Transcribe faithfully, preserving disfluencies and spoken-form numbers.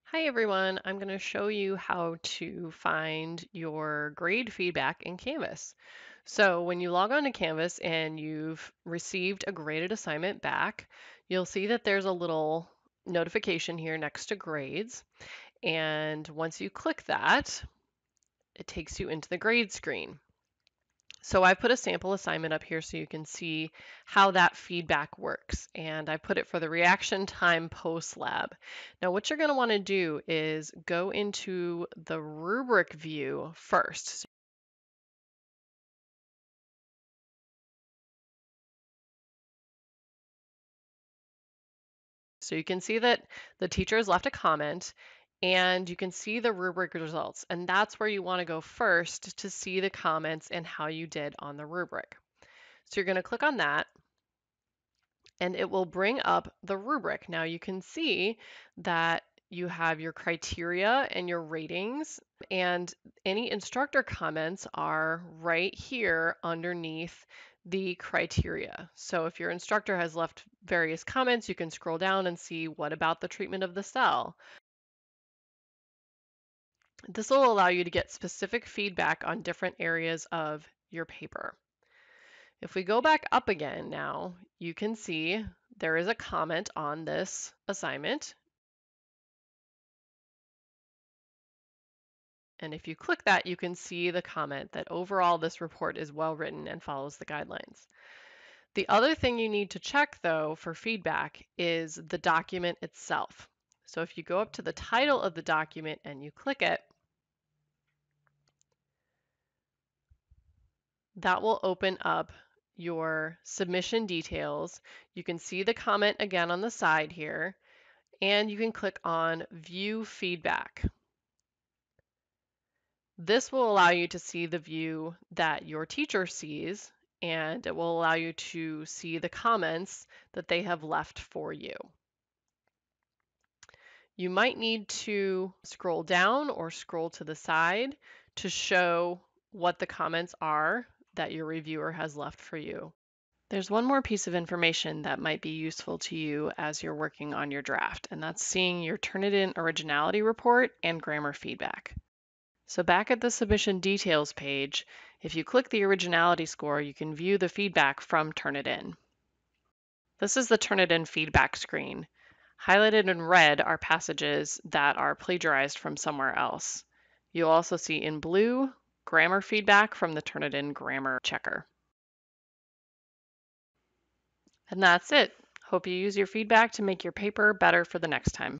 Hi everyone, I'm going to show you how to find your grade feedback in Canvas. So when you log on to Canvas and you've received a graded assignment back, you'll see that there's a little notification here next to grades. And once you click that, it takes you into the grade screen. So I put a sample assignment up here so you can see how that feedback works. And I put it for the reaction time post lab. Now what you're going to want to do is go into the rubric view first. So you can see that the teacher has left a comment and you can see the rubric results. And that's where you want to go first to see the comments and how you did on the rubric. So you're going to click on that and it will bring up the rubric. Now you can see that you have your criteria and your ratings, and any instructor comments are right here underneath the criteria. So if your instructor has left various comments, you can scroll down and see what about the treatment of the cell. This will allow you to get specific feedback on different areas of your paper. If we go back up again now, you can see there is a comment on this assignment. And if you click that, you can see the comment that overall this report is well written and follows the guidelines. The other thing you need to check though for feedback is the document itself. So if you go up to the title of the document and you click it, that will open up your submission details. You can see the comment again on the side here, and you can click on View Feedback. This will allow you to see the view that your teacher sees, and it will allow you to see the comments that they have left for you. You might need to scroll down or scroll to the side to show what the comments are that your reviewer has left for you. There's one more piece of information that might be useful to you as you're working on your draft, and that's seeing your Turnitin originality report and grammar feedback. So back at the submission details page, if you click the originality score, you can view the feedback from Turnitin. This is the Turnitin feedback screen. Highlighted in red are passages that are plagiarized from somewhere else. You'll also see in blue grammar feedback from the Turnitin grammar checker. And that's it. Hope you use your feedback to make your paper better for the next time.